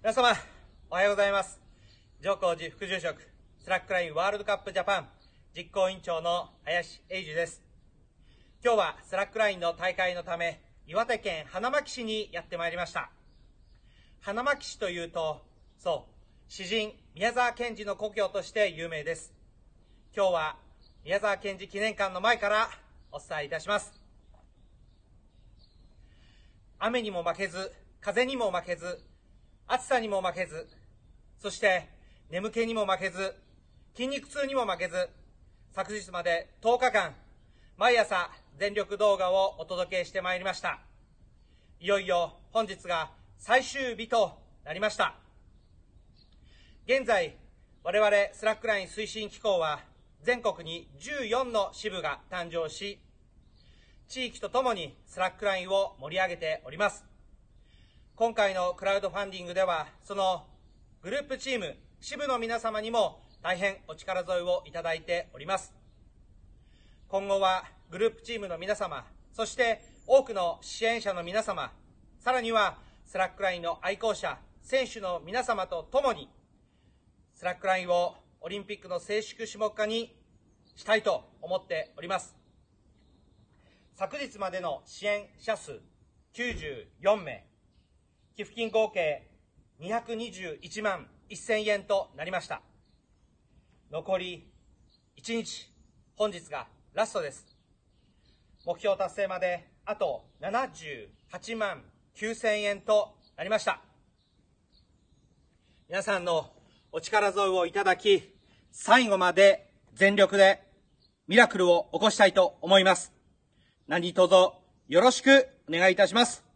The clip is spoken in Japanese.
皆様、おはようございます。上皇寺副住職、スラックラインワールドカップジャパン実行委員長の林英二です。今日はスラックラインの大会のため、岩手県花巻市にやってまいりました。花巻市というと、そう、詩人宮沢賢治の故郷として有名です。今日は宮沢賢治記念館の前からお伝えいたします。雨にも負けず、風にも負けず、暑さにも負けず、そして眠気にも負けず、筋肉痛にも負けず、昨日まで10日間、毎朝全力動画をお届けしてまいりました。いよいよ本日が最終日となりました。現在、我々スラックライン推進機構は全国に14の支部が誕生し、地域とともにスラックラインを盛り上げております。今回のクラウドファンディングでは、そのグループチーム、支部の皆様にも大変お力添えをいただいております。今後はグループチームの皆様、そして多くの支援者の皆様、さらにはスラックラインの愛好者、選手の皆様と共に、スラックラインをオリンピックの正式種目化にしたいと思っております。昨日までの支援者数94名、寄付金合計221万1000円となりました。残り1日、本日がラストです。目標達成まであと78万9000円となりました。皆さんのお力添えをいただき、最後まで全力でミラクルを起こしたいと思います。何卒よろしくお願いいたします。